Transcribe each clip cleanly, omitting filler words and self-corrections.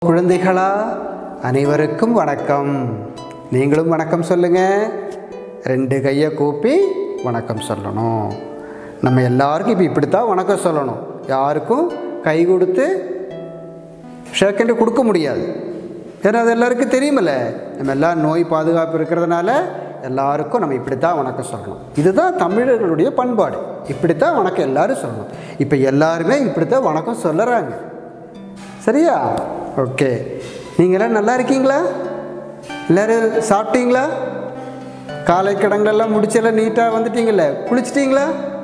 குழந்தைகளா அனைவருக்கும் வணக்கம். நீங்களும் வணக்கம் சொல்லுங்க. 2 கையை கூப்பி வணக்கம் சொல்லணும். நம்ம எல்லாருக்கும் இப்போ இப்படித்தான் வணக்கம் சொல்லணும். யாருக்கும் கை கொடுத்து ஷேக்கண்டு கொடுக்க முடியாது. ஏன்னா அது எல்லாருக்கும் தெரியுமில்ல. நம்ம எல்லாம் நோய் பாதுகாப்பு இருக்கிறதுனால எல்லாருக்கும் நம்ம இப்படித்தான் வணக்கம் சொல்லணும். இதுதான் தமிழர்களுடைய பண்பாடு. இப்படித்தான் வணக்கம் எல்லாரும் சொல்லணும். இப்போ எல்லாருமே இப்படித்தான் வணக்கம் சொல்லுறாங்க. சரியா? ஓகே. நீங்களாம் நல்லா இருக்கீங்களா? எல்லோரும் சாப்பிட்டீங்களா? காலை கடங்களெல்லாம் முடிச்செல்லாம் நீட்டாக வந்துட்டீங்கள? குளிச்சிட்டிங்களா?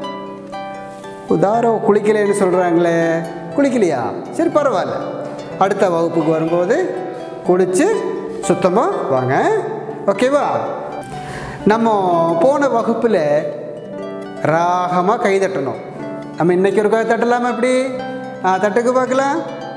உதாரம் குளிக்கலைன்னு சொல்கிறாங்களே, குளிக்கலையா? சரி, பரவாயில்ல. அடுத்த வகுப்புக்கு வரும்போது குளித்து சுத்தமாக வாங்க. ஓகேவா? நம்ம போன வகுப்பில் ராகமாக கை தட்டணும். நம்ம இன்றைக்கி ஒரு கை தட்டலாமா? எப்படி தட்டுக்கு பார்க்கலாம்.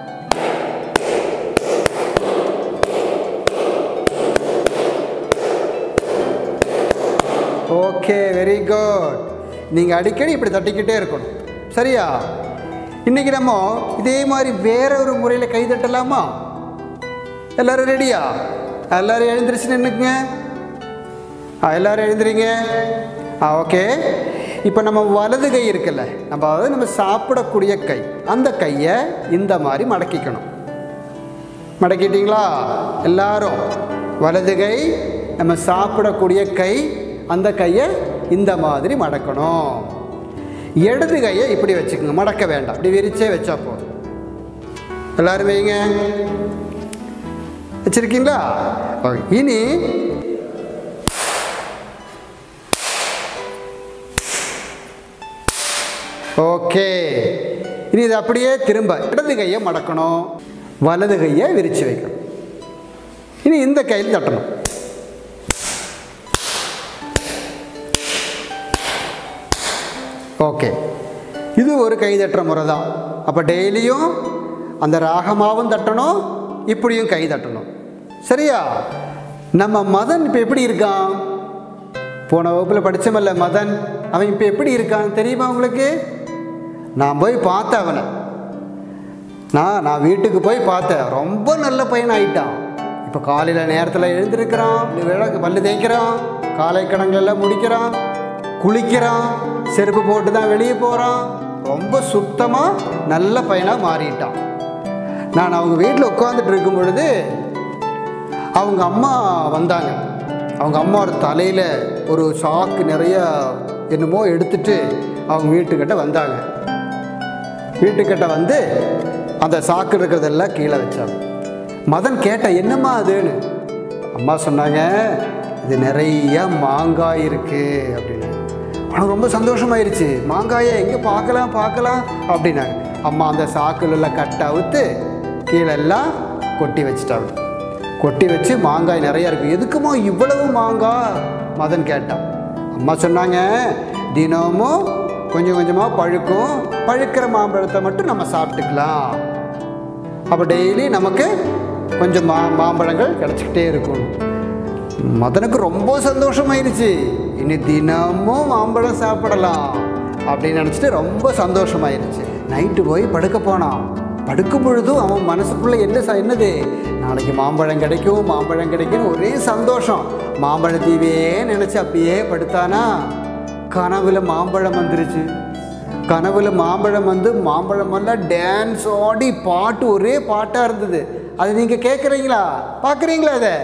Okay, very good. நீங்கள் அடிக்கடி இப்படி தட்டிக்கிட்டே இருக்கணும். சரியா? இன்றைக்கி நம்ம இதே மாதிரி வேற ஒரு முறையில் கை தட்டலாமா? எல்லோரும் ரெடியா? எல்லோரும் எழுந்திரிச்சு நின்றுக்குங்க. எல்லோரும் எழுந்திரிங்க. ஓகே. இப்போ நம்ம வலது கை இருக்குல்ல, நம்ம சாப்பிடக்கூடிய கை, அந்த கையை இந்த மாதிரி மடக்கிக்கணும். மடக்கிட்டீங்களா எல்லாரும்? வலது கை நம்ம சாப்பிடக்கூடிய கை, அந்த கையை இந்த மாதிரி மடக்கணும். இடது கையை இப்படி வச்சுக்கோங்க. மடக்க வேண்டாம், இப்படி விரிச்சே வச்சா போதும். எல்லாரும் வைங்க. வச்சிருக்கீங்களா? இனி ஓகே. இனி இது அப்படியே திரும்ப இடது கையை மடக்கணும், வலது கையை விரிச்சு வைக்கணும். இனி இந்த கையில் தட்டணும். ஓகே. இது ஒரு கை தட்டுற முறை தான். அப்போ டெய்லியும் அந்த ராகமாகவும் தட்டணும், இப்படியும் கை தட்டணும். சரியா? நம்ம மதன் இப்போ எப்படி இருக்கான்? போன வகுப்பில் படித்தமல்ல மதன், அவன் இப்போ எப்படி இருக்கான் தெரியுமா உங்களுக்கு? நான் போய் பார்த்தேன் அவனை. நான் வீட்டுக்கு போய் பார்த்தேன். ரொம்ப நல்ல பையன் ஆகிட்டான். இப்போ காலையில் நேரத்தில் எழுந்திருக்கிறான், பல்லு தேய்க்கிறான், காலை கடங்களெல்லாம் முடிக்கிறான், குளிக்கிறான், செருப்பு போட்டு தான் வெளியே போகிறான். ரொம்ப சுத்தமாக நல்ல பையனாக மாறிட்டான். நான் அவங்க வீட்டில் உட்காந்துட்டு இருக்கும் பொழுது அவங்க அம்மா வந்தாங்க. அவங்க அம்மா ஒரு தலையில் ஒரு சாக்கு நிறைய என்னமோ எடுத்துட்டு அவங்க வீட்டுக்கிட்ட வந்தாங்க. வீட்டுக்கிட்ட வந்து அந்த சாக்கு இருக்கிறதெல்லாம் கீழே வச்சாங்க. மதன் கேட்ட, என்னம்மா அதுன்னு? அம்மா சொன்னாங்க, இது நிறைய மாங்காய் இருக்குது அப்படின்னு. ஆனால் ரொம்ப சந்தோஷமாயிருச்சு. மாங்காயை எங்கே பார்க்கலாம் அப்படின்னாங்க. அம்மா அந்த சாக்குலெல்லாம் கட்ட அவுத்து கீழெல்லாம் கொட்டி வச்சுட்டாங்க. கொட்டி வச்சு மாங்காய் நிறையா இருக்குது. எதுக்குமா இவ்வளவு மாங்காய் மதன் கேட்டான். அம்மா சொன்னாங்க, தினமும் கொஞ்சம் கொஞ்சமாக பழுக்கும், பழுக்கிற மாம்பழத்தை மட்டும் நம்ம சாப்பிட்டுக்கலாம். அப்போ டெய்லி நமக்கு கொஞ்சம் மாம்பழங்கள் கிடச்சிக்கிட்டே இருக்கும். மதனுக்கு ரொம்ப சந்தோஷமாயிருச்சு. இனி தினமும் மாம்பழம் சாப்பிடலாம் அப்படின்னு நினச்சிட்டு ரொம்ப சந்தோஷமாயிருச்சு. நைட்டு போய் படுக்க போனான். படுக்கும் பொழுதும் அவன் மனசுக்குள்ளே என்னது, நாளைக்கு மாம்பழம் கிடைக்கும் ஒரே சந்தோஷம். மாம்பழத்தீவே நினச்சி அப்படியே படுத்தானா, கனவுல மாம்பழம் வந்துருச்சு. கனவுல மாம்பழம் வந்து மாம்பழமெல்லாம் டான்ஸ் ஆடி பாட்டு, ஒரே பாட்டாக இருந்தது. அது நீங்கள் கேட்குறீங்களா, பார்க்குறீங்களா? அதை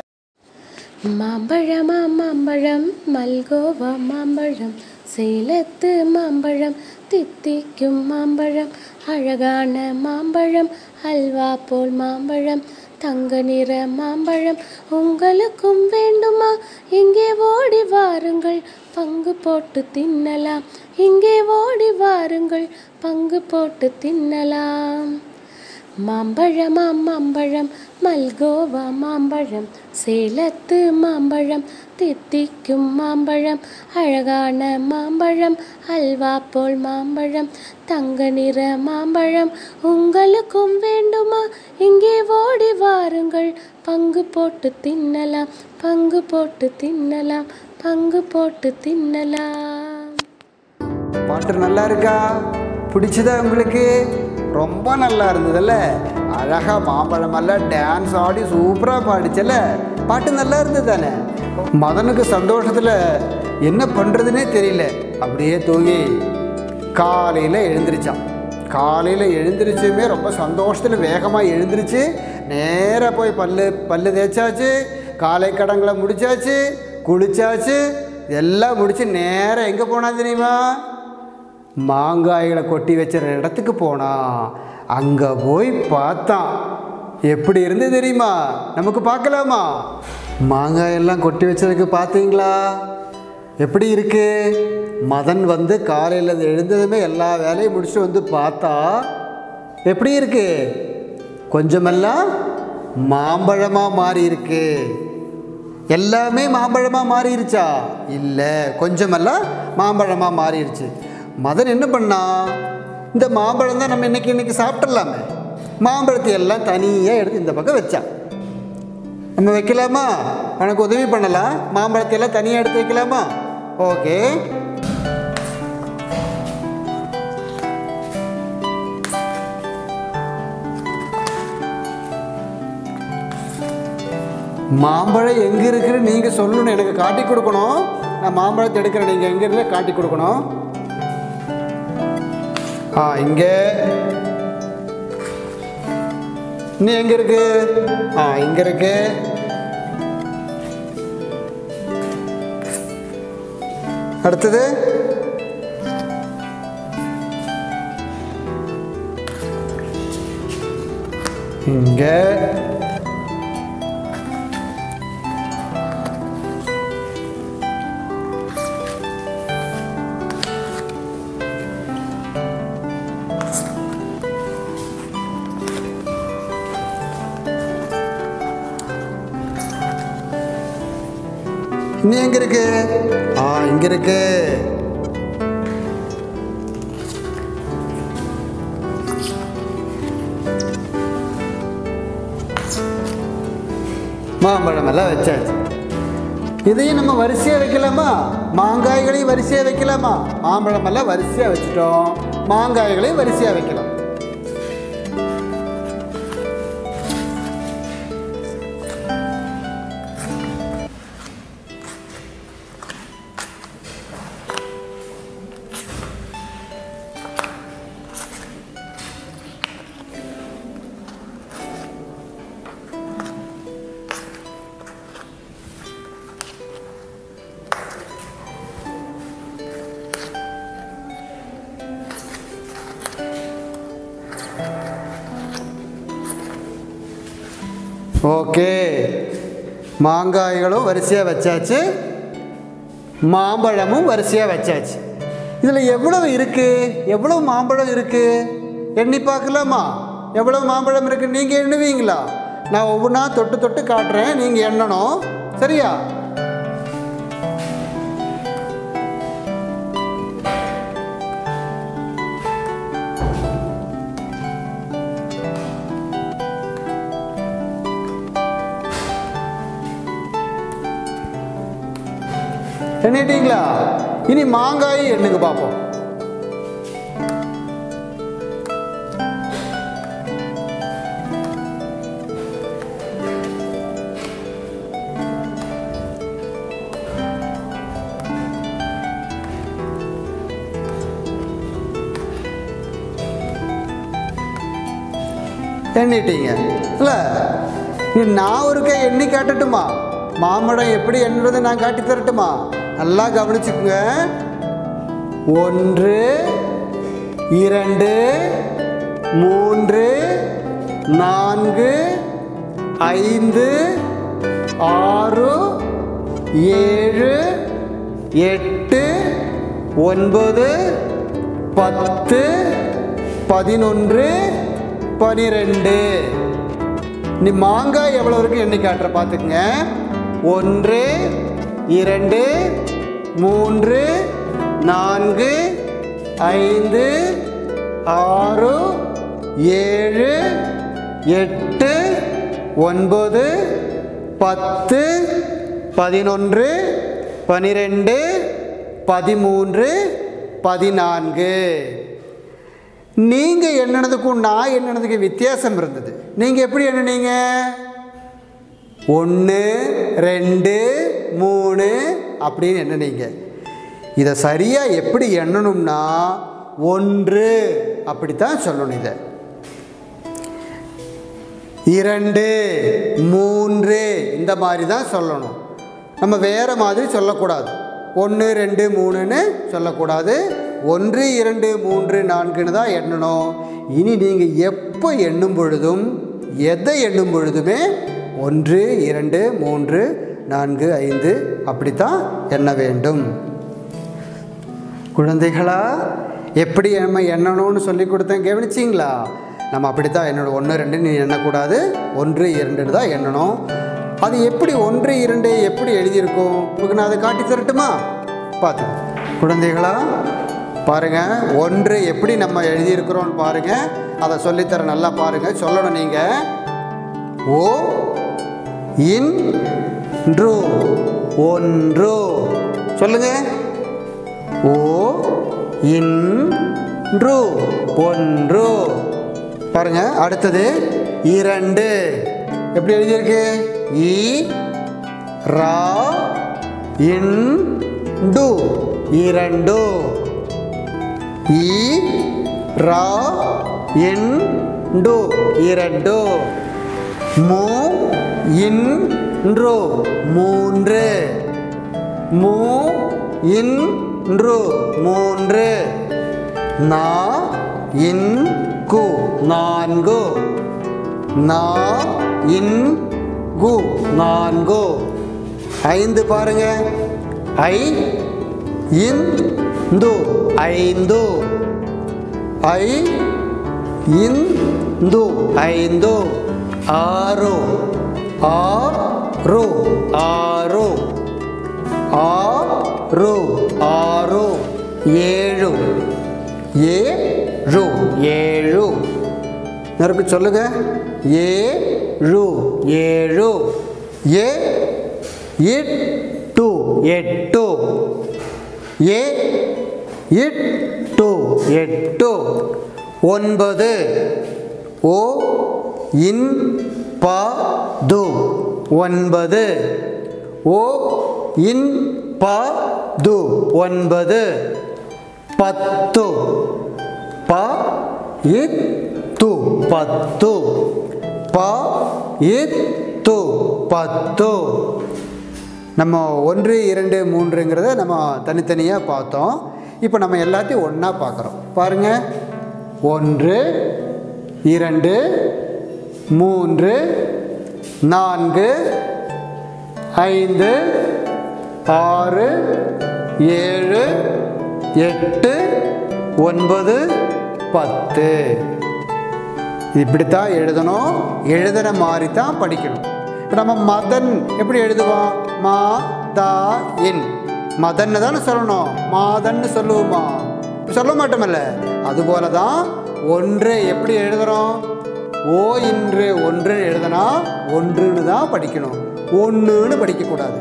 மாம்பழமா மாம்பழம், மல்கோவா மாம்பழம், சேலத்து மாம்பழம், தித்திக்கும் மாம்பழம், அழகான மாம்பழம், அல்வா போல் மாம்பழம், தங்க நிற மாம்பழம், உங்களுக்கும் வேண்டுமா? இங்கே ஓடி வாருங்கள், பங்கு போட்டு தின்னலாம். இங்கே ஓடி வாருங்கள், பங்கு போட்டு தின்னலாம். மாம்பழமா மாம்பழம், மல்கோவா மாம்பழம், சேலத்து மாம்பழம், தித்திக்கும் மாம்பழம், அழகான மாம்பழம், அல்வா போல் மாம்பழம், தங்க நிற மாம்பழம், உங்களுக்கும் வேண்டுமா? இங்கே ஓடி வாருங்கள், பங்கு போட்டு தின்னலாம். பங்கு போட்டு தின்னலாம். பங்கு போட்டு தின்னலாம். பாட்டு நல்லா இருக்கா? பிடிச்சதா உங்களுக்கு? ரொம்ப நல்லா இருந்ததுல்ல? அழகாக மாம்பழமெல்லாம் டான்ஸ் ஆடி சூப்பராக பாடிச்சல. பாட்டு நல்லா இருந்தது தானே. மதனுக்கு சந்தோஷத்தில் என்ன பண்ணுறதுனே தெரியல. அப்படியே தூங்கி காலையில் எழுந்திரிச்சான். காலையில் எழுந்திரிச்சுமே ரொம்ப சந்தோஷத்தில் வேகமாக எழுந்திரிச்சு நேராக போய் பல்லு தேய்ச்சாச்சு, காலை கடங்களை முடிச்சாச்சு, குளிச்சாச்சு, எல்லாம் முடித்து நேராக எங்கே போனா தெரியுமா? மாங்காய்களை கொட்டி வச்சுற இடத்துக்கு போனான். அங்கே போய் பார்த்தான். எப்படி இருந்து தெரியுமா? நமக்கு பார்க்கலாமா? மாங்காயெல்லாம் கொட்டி வச்சதுக்கு பார்த்தீங்களா? எப்படி இருக்கு? மதன் வந்து காலையில் எழுந்ததுமே எல்லா வேலையும் முடிச்சுட்டு வந்து பார்த்தா எப்படி இருக்கு? கொஞ்சமெல்லாம் மாம்பழமாக மாறி இருக்கு. எல்லாமே மாம்பழமாக மாறிடுச்சா? இல்லை, கொஞ்சமெல்லாம் மாம்பழமாக மாறிடுச்சு. மதன் என்ன பண்ணான்? இந்த மாம்பழம் தான் நம்ம இன்னைக்கு சாப்பிட்றலாமே. மாம்பழத்தை எல்லாம் தனியாக எடுத்து இந்த பக்கம் வச்சான். நம்ம வைக்கலாமா? உனக்கு உதவி பண்ணலாம். மாம்பழத்தை எல்லாம் தனியாக எடுத்து வைக்கலாமா? ஓகே. மாம்பழம் எங்கே இருக்குன்னு நீங்கள் சொல்லணும், எனக்கு காட்டி கொடுக்கணும். நான் மாம்பழத்தை எடுக்கிறேன், நீங்கள் எங்கே இருக்குன்னு காட்டி கொடுக்கணும். இங்கே. நீ எங்கே இருக்கு? இங்கே இருக்கு. அடுத்தது இங்கே. நீ எங்க இருக்கு? இங்க இருக்கு. மாம்பழம் எல்லாம் வச்சாச்சு. இதையும் நம்ம வரிசையா வைக்கலாமா? மாங்காய்களையும் வரிசையா வைக்கலாமா? மாம்பழம் எல்லாம் வரிசையா வச்சுட்டோம். மாங்காய்களையும் வரிசையா வைக்கலாம். ஓகே, மாங்காய்களும் வரிசையாக வச்சாச்சு, மாம்பழமும் வரிசையாக வச்சாச்சு. இதில் எவ்வளவு இருக்குது? எவ்வளவு மாம்பழம் இருக்குது? எண்ணி பார்க்கலாமா? எவ்வளவு மாம்பழம் இருக்குது நீங்கள் எண்ணுவீங்களா? நான் ஒவ்வொன்றா தொட்டு தொட்டு காட்டுறேன், நீங்கள் எண்ணணும். சரியா? எண்ணிட்டீங்களா? இனி மாங்காய் எண்ணுங்க பார்ப்போம். எண்ணிட்டீங்க இல்லை? நான் ஒருக்கா எண்ணி காட்டட்டுமா? மாம்பழம் எப்படி எண்ணுறது நான் காட்டி தரட்டுமா? நல்லா கவனிச்சுக்குங்க. 1 2 3 4 5 6 7 8 9 10 11 12. நீ மாங்காய் எவ்வளோ இருக்கு எண்ணி காட்டுற பார்த்துக்குங்க. 1 2 3 4 5 6 7 8 9 10 11 12 13 14. நீங்கள் எண்ணினதுக்கும் நான் எண்ணினதுக்கு வித்தியாசம் இருந்தது. நீங்கள் எப்படி எண்ணினீங்க? 1 2 3 அப்படின்னு எண்ணினீங்க. இதை சரியாக எப்படி எண்ணணும்னா 1 அப்படித்தான் சொல்லணும். இதை 2 3 இந்த மாதிரி தான் சொல்லணும். நம்ம வேறு மாதிரி சொல்லக்கூடாது. 1 2 3ன்னு சொல்லக்கூடாது. 1 2 3 4ன்னு தான் எண்ணணும். இனி நீங்கள் எப்போ எண்ணும் பொழுதும் எதை எண்ணும் பொழுதுமே 1 2 3 4 5 அப்படித்தான் எண்ண வேண்டும். குழந்தைகளா, எப்படி நம்ம எண்ணணும்னு சொல்லி கொடுத்தேன், கவனிச்சிங்களா? நம்ம அப்படித்தான் எண்ணணும். 1 2 நீ எண்ணக்கூடாது, 1 2ன்னு தான் எண்ணணும். அது எப்படி 1 2 எப்படி எழுதியிருக்கும் உங்களுக்கு நான் அதை காட்டி தரட்டுமா? பார்த்து குழந்தைகளா பாருங்கள், 1 எப்படி நம்ம எழுதியிருக்கிறோன்னு பாருங்கள். அதை சொல்லித்தர நல்லா பாருங்கள். சொல்லணும் நீங்கள். ஓ இன் ரு 1 சொல்லுங்க. ஓ இன் ரு 1 பாருங்க. அடுத்தது 2 எப்படி எழுதியிருக்கு? இ ரா in to 2 E raw in to 2 மூ இன் ரு 3 மூ இன் ரு 3 நா இன் கு 4 நா இன் கு 4 5 பாருங்க. ஐ இன் து 5 ஐ இன் து 5 6 ஆறு 6 6 6 7 7 7 நறுக்கு சொல்லுங்க. 7 7 ஏ 8 8 ஏ 8 8 9 ஓ இன் ப து 9 ஓ இன் ப து 9 10 ப இத்து 10 ப இத்து 10. நம்ம 1 2 3ங்கிறத நம்ம தனித்தனியாக பார்த்தோம். இப்போ நம்ம எல்லாத்தையும் ஒன்றா பார்க்குறோம். பாருங்கள். 1 2 3 4 5 6 7 8 9 10. இப்படித்தான் எழுதணும். எழுதுன மாதிரி தான் படிக்கணும். இப்போ நம்ம மதன் எப்படி எழுதுவோம்? மா தா இன் மதன்னு தானே சொல்லணும். மாதன்னு சொல்லுவோமா? சொல்ல மாட்டோமல்ல. அதுபோல தான் 1 எப்படி எழுதுகிறோம்? ஓ இன்று 1 எழுதுனா 1ன்னு தான் படிக்கணும். 1ன்னு படிக்கக்கூடாது.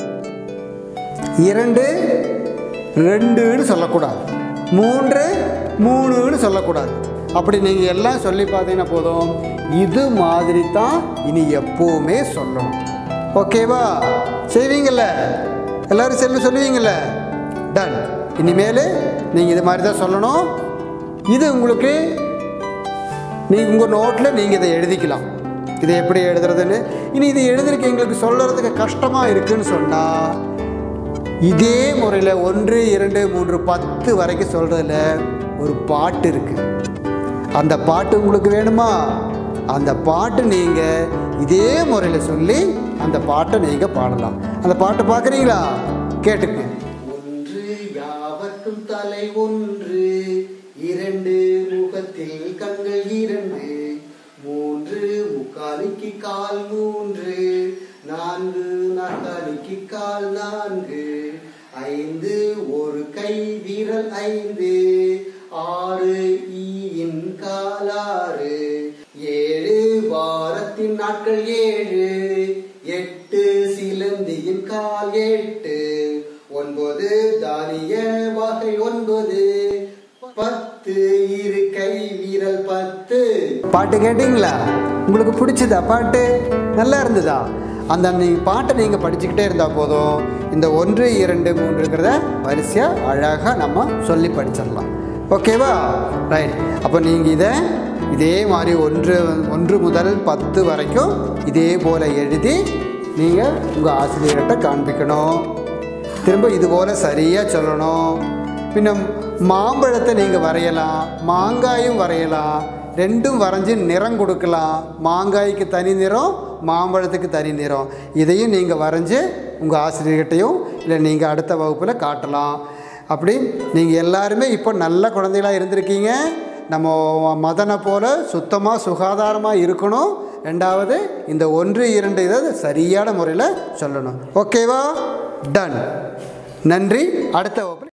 2 2ன்னு சொல்லக்கூடாது. 3 3ன்னு சொல்லக்கூடாது. அப்படி நீங்கள் எல்லாம் சொல்லி பார்த்தீங்கன்னா போதும். இது மாதிரி தான் இனி எப்போவுமே சொல்லணும். ஓகேவா? செய்வீங்கள்ல? எல்லோரும் சொல்லுவீங்கள்ல? டன். இனிமேல் நீங்கள் இது மாதிரி தான் சொல்லணும். இது உங்களுக்கு நீங்கள் உங்கள் நோட்டில் நீங்கள் இதை எழுதிக்கலாம். இதை எப்படி எழுதுறதுன்னு. இனி இது எழுதுறதுக்கு எங்களுக்கு சொல்கிறதுக்கு கஷ்டமாக இருக்குதுன்னு சொன்னால் இதே முறையில் 1 2 3 10 வரைக்கும் சொல்கிறதுல ஒரு பாட்டு இருக்குது. அந்த பாட்டு உங்களுக்கு வேணுமா? அந்த பாட்டு நீங்கள் இதே முறையில் சொல்லி அந்த பாட்டை நீங்கள் பாடலாம். அந்த பாட்டை பார்க்குறீங்களா? கேட்டுக்கு. 1 யாவர்க்கும் தலை 1 2 முகத்தில் கண்கள் 2 3 முக்காலிக்கு கால் 3 4 நாற்காலிக்கு கால் 4 5 ஒரு கை விரல் 5 6 ஈயின் கால் 6 7 வாரத்தின் நாட்கள் 7 8 சிலந்தியின் கால் 8 9 தானிய வகை 9 10 10 இரு கை விரல் 10. பாட்டு கேட்டீங்களா? உங்களுக்கு பிடிச்சதா பாட்டு? நல்லா இருந்ததா? அந்த நீங்கள் பாட்டை நீங்கள் படிச்சுக்கிட்டே இருந்தால் போதும், இந்த 1 2 3ங்கிறத வரிசையாக அழகாக நம்ம சொல்லி படிச்சிடலாம். ஓகேவா? ரைட். அப்போ நீங்கள் இதே மாதிரி 1 முதல் 10 வரைக்கும் இதே போல் எழுதி நீங்கள் உங்கள் ஆசிரியர்கிட்ட காண்பிக்கணும். திரும்ப இது போல் சரியாக சொல்லணும். பின்ன மாம்பழத்தை நீங்கள் வரையலாம், மாங்காயும் வரையலாம். ரெண்டும் வரைஞ்சி நிறம் கொடுக்கலாம். மாங்காய்க்கு தனி நிறம், மாம்பழத்துக்கு தனி நிறம். இதையும் நீங்கள் வரைஞ்சி உங்கள் ஆசிரியர்கிட்டையும் இல்லை நீங்கள் அடுத்த வகுப்பில் காட்டலாம். அப்படி நீங்கள் எல்லாருமே இப்போ நல்ல குழந்தைகளாக இருந்திருக்கீங்க. நம்ம மதனை போல் சுத்தமாக சுகாதாரமாக இருக்கணும். ரெண்டாவது இந்த 1 2 இதை சரியான முறையில் சொல்லணும். ஓகேவா? டன். நன்றி. அடுத்த வகுப்பில்